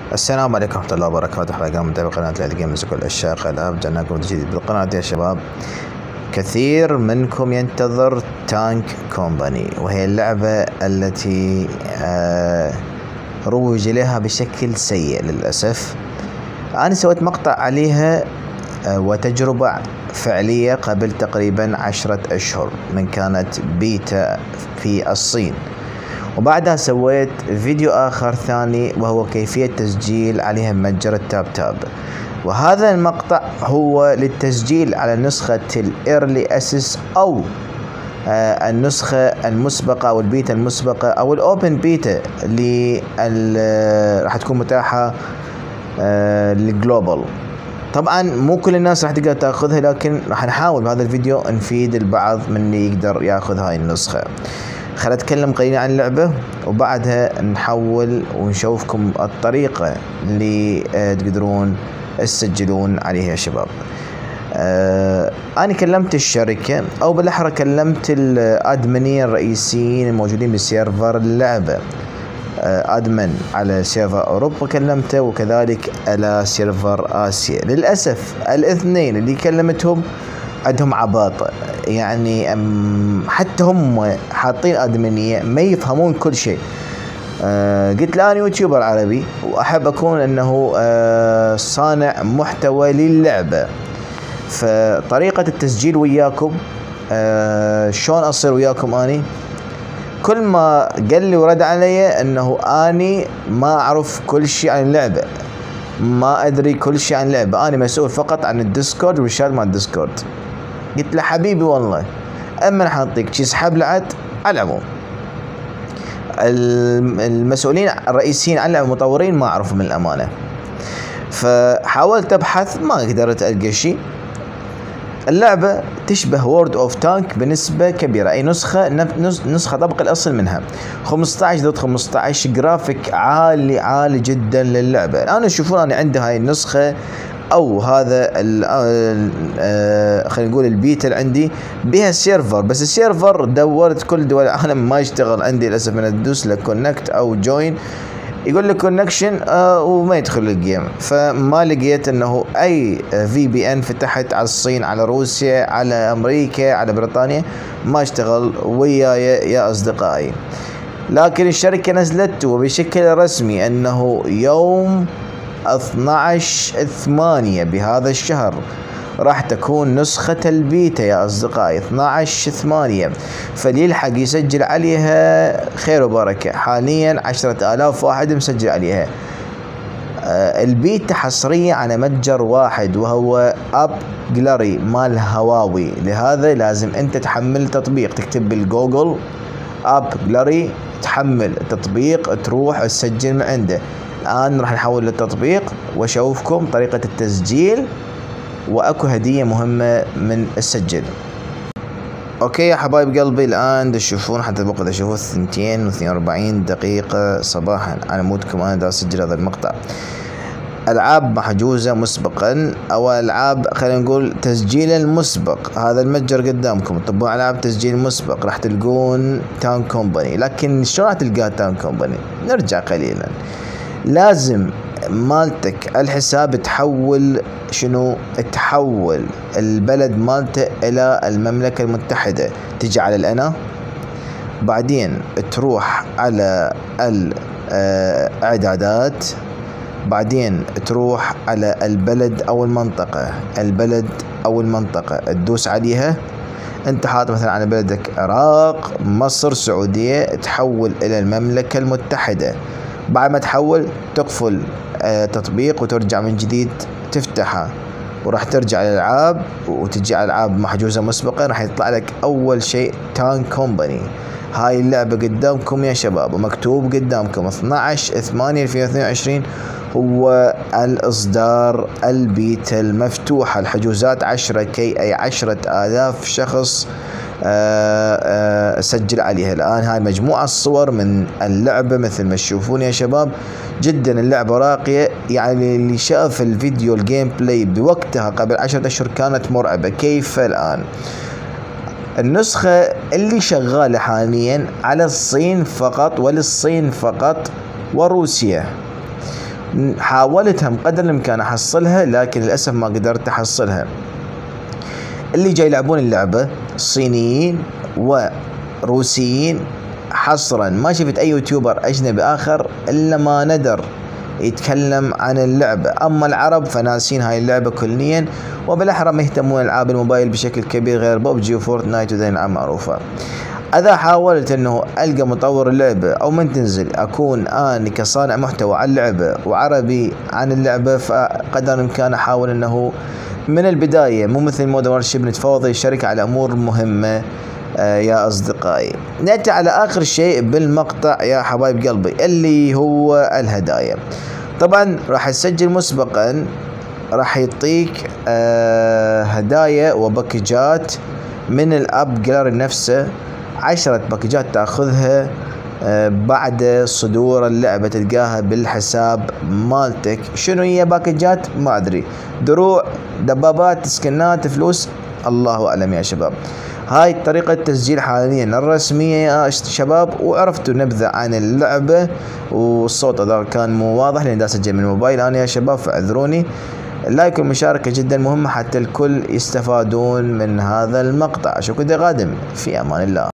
السلام عليكم ورحمة الله وبركاته. حلقة متابعة قناة لعبة جيمز وكل عشاق الألعاب. جانا لكم جديد بالقناة يا شباب. كثير منكم ينتظر تانك كومباني، وهي اللعبة التي روج لها بشكل سيء للأسف. أنا سويت مقطع عليها وتجربة فعلية قبل تقريبا 10 أشهر من كانت بيتا في الصين، وبعدها سويت فيديو آخر ثاني وهو كيفية تسجيل عليها بمتجر التاب تاب. وهذا المقطع هو للتسجيل على نسخة الإيرلي أسيس أو النسخة المسبقة أو البيتا المسبقة أو الأوبن بيتا اللي راح تكون متاحة للجلوبال. طبعا مو كل الناس راح تقدر تاخذها، لكن راح نحاول بهذا الفيديو نفيد البعض من اللي يقدر ياخذ هاي النسخة. خلينا نتكلم قليلا عن اللعبة وبعدها نحول ونشوفكم الطريقة اللي تقدرون تسجلون عليها يا شباب. أنا كلمت الشركة أو بالأحرى كلمت الأدمنين الرئيسيين الموجودين بسيرفر اللعبة، أدمن على سيرفر أوروبا كلمته وكذلك على سيرفر آسيا. للأسف الاثنين اللي كلمتهم عندهم عباطة، يعني حتى هم حاطين أدمنية ما يفهمون كل شيء. قلت له أنا يوتيوبر عربي وأحب أكون أنه صانع محتوى للعبة، فطريقة التسجيل وياكم شلون أصير وياكم أني؟ كل ما قال لي ورد علي أنه أني ما أعرف كل شيء عن اللعبة، ما أدري كل شيء عن اللعبة، أنا مسؤول فقط عن الديسكورد والشات مع الديسكورد. قلت له حبيبي والله اما راح اعطيك شي سحب لعد. على العموم المسؤولين الرئيسيين عن اللعبة المطورين ما اعرفهم من الامانه، فحاولت ابحث ما قدرت القى شيء. اللعبه تشبه وورد اوف تانك بنسبه كبيره، اي نسخه طبق الاصل منها 15 ضد 15. جرافيك عالي جدا للعبه. الان تشوفون انا عندي هاي النسخه او هذا خلينا نقول البيتا اللي عندي بها سيرفر، بس السيرفر دورت كل دول العالم ما يشتغل عندي للاسف. من ادوس له كونكت او جوين يقول لك كونكشن وما يدخل الجيم، فما لقيت انه اي في بي ان فتحت على الصين على روسيا على امريكا على بريطانيا ما اشتغل وياي يا اصدقائي. لكن الشركه نزلت وبشكل رسمي انه يوم 12/8 بهذا الشهر راح تكون نسخة البيتا يا أصدقائي. 12/8 فاللي يلحق يسجل عليها خير وبركة. حاليا 10,000 واحد مسجل عليها. البيتا حصرية على متجر واحد وهو أب جلري مال هواوي، لهذا لازم أنت تحمل تطبيق، تكتب بالجوجل أب جلري، تحمل تطبيق تروح تسجل من عنده. الآن راح نحول للتطبيق واشوفكم طريقة التسجيل واكو هدية مهمة من السجل. اوكي يا حبايب قلبي، الآن تشوفون حتى الوقت اشوفه 2:42 دقيقة صباحا على مودكم انا دا اسجل هذا المقطع. العاب محجوزة مسبقا او العاب خلينا نقول تسجيل المسبق. هذا المتجر قدامكم طبعا العاب تسجيل مسبق راح تلقون تاون كومباني. لكن شلون راح تلقى تاون كومباني؟ نرجع قليلا. لازم مالتك الحساب تحول تحول البلد مالته الى المملكة المتحدة، تجي على الانا، بعدين تروح على الاعدادات، بعدين تروح على البلد او المنطقة تدوس عليها. انت حاط مثلا على بلدك عراق مصر سعودية، تحول الى المملكة المتحدة. بعد ما تحول تقفل تطبيق وترجع من جديد تفتحه، وراح ترجع للألعاب وتجي على ألعاب محجوزة مسبقا. راح يطلع لك أول شيء تاون كومباني. هاي اللعبة قدامكم يا شباب ومكتوب قدامكم 12/8/2022 هو الإصدار البيتا المفتوحة. الحجوزات 10K أي 10,000 شخص سجل عليها. الآن هاي مجموعة الصور من اللعبة مثل ما تشوفون يا شباب. جدا اللعبة راقية، يعني اللي شاف الفيديو الجيم بلاي بوقتها قبل 10 أشهر كانت مرعبة. كيف الآن؟ النسخة اللي شغالة حاليا على الصين فقط وللصين فقط وروسيا. حاولتها بقدر الامكان احصلها لكن للاسف ما قدرت احصلها. اللي جاي يلعبون اللعبة صينيين وروسيين حصرا، ما شفت اي يوتيوبر اجنبي اخر الا ما ندر يتكلم عن اللعبة. اما العرب فناسين هاي اللعبة كليا، وبالاحرى ما يهتمون العاب الموبايل بشكل كبير غير ببجي وفورتنايت وذي العاب معروفة. اذا حاولت انه القى مطور اللعبة او من تنزل اكون اني كصانع محتوى عن اللعبة وعربي عن اللعبة، فقدر الامكان احاول انه من البداية مو مثل مودرن وورشيب نتفاوض الشركة على امور مهمة. يا اصدقائي نأتي على اخر شيء بالمقطع يا حبايب قلبي اللي هو الهدايا. طبعا راح تسجل مسبقا، راح يعطيك هدايا وباكجات من الاب جاليري نفسه، 10 باكجات تاخذها بعد صدور اللعبة تلقاها بالحساب مالتك. شنو هي باكجات؟ ما ادري، دروع، دبابات، سكنات، فلوس، الله اعلم يا شباب. هاي طريقة تسجيل حاليا الرسمية يا شباب. وعرفتوا نبذة عن اللعبة، والصوت اذا كان مو واضح لان دا اسجل من الموبايل انا يا شباب فاعذروني. اللايك والمشاركة جدا مهمة حتى الكل يستفادون من هذا المقطع. اشوفكم غادم، في امان الله.